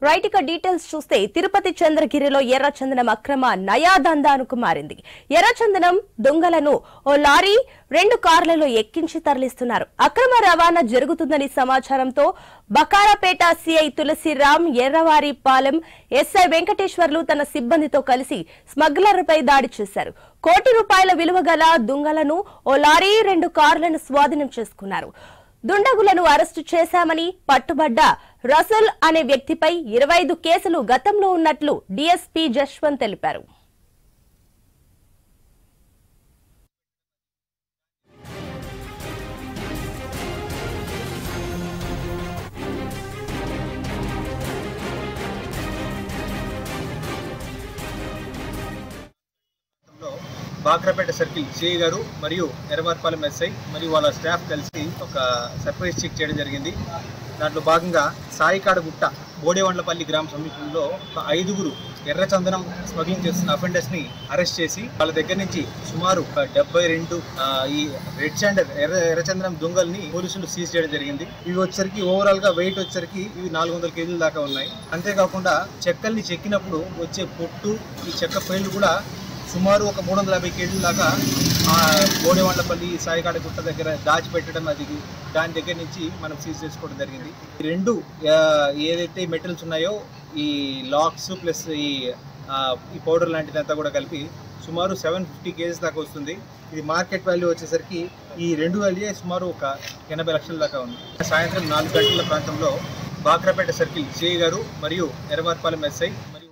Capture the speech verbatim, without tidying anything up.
Right ఇక details చూస్తే తిరుపతి చంద్రగిరిలో ఎర్రచందనం అక్రమ నయాదందానికి మారింది. ఎర్రచందనం దొంగలను ఓ లారీ రెండు కార్లలో ఎక్కించి తరలిస్తున్నారు. అక్రమ రవాణా జరుగుతుందని సమాచారంతో బకారాపేట సిఐ తులసిరామ్, ఎర్రవారిపాలెం ఎస్ఐ వెంకటేశ్వర్లు తన సిబ్బందితో కలిసి స్మగ్లర్పై దాడి చేశారు. కోటి రూపాయల విలువ గల దొంగలను ఓ లారీ రెండు కార్లను స్వాధీనం చేసుకున్నారు. దుండగులను అరెస్టు చేశామని పట్టుబడ్డ రసూల్ అనే వ్యక్తిపై ఇరవై ఐదు కేసులు గతంలో ఉన్నట్లు డీఎస్పీ జశ్వంత్ తెలిపారు. బాక్రాపేట సర్కిల్ సిఐ గారు మరియు ఎర్రవారిపాలెం ఎస్ఐ మరియు వాళ్ళ స్టాఫ్ కలిసి ఒక సర్ప్రైజ్ చెక్ చేయడం జరిగింది. దాంట్లో భాగంగా సాయికాడగుట్ట బోడేవండ్లపల్లి గ్రామ సమీపంలో ఒక ఐదుగురు ఎర్రచందనం స్మగ్లింగ్ చేస్తున్న అఫెండర్స్ ని అరెస్ట్ చేసి వాళ్ళ దగ్గర నుంచి సుమారు డెబ్బై రెండు ఈ రెడ్ చాండర్ ఎర్ర ఎర్రచందనం దొంగల్ని పోలీసులు సీజ్ చేయడం జరిగింది. ఇవి వచ్చరికి ఓవరాల్ గా వెయిట్ వచ్చరికి ఇవి నాలుగు వందల కేజీల దాకా ఉన్నాయి. అంతేకాకుండా చెక్కల్ని చెక్కినప్పుడు వచ్చే పొట్టు ఈ చెక్క పైలు కూడా సుమారు ఒక మూడు వందల యాభై కేజీల దాకా బోడేవాండ్లపల్లి సాయికాడగుట్ట దగ్గర దాచిపెట్టడం, అది దాని దగ్గర నుంచి మనం సీజ్ చేసుకోవడం జరిగింది. ఈ రెండు ఏదైతే మెటీరియల్స్ ఉన్నాయో ఈ లాక్స్ ప్లస్ ఈ ఈ పౌడర్ లాంటిదంతా కూడా కలిపి సుమారు సెవెన్ ఫిఫ్టీ కేజీస్ దాకా వస్తుంది. ఇది మార్కెట్ వాల్యూ వచ్చేసరికి ఈ రెండు వాల్యూ సుమారు ఒక ఎనభై లక్షల దాకా ఉంది. సాయంత్రం నాలుగు గంటల ప్రాంతంలో బాక్రాపేట సర్కిల్ సిఐ గారు మరియు ఎర్రవారిపాలెం ఎస్ఐ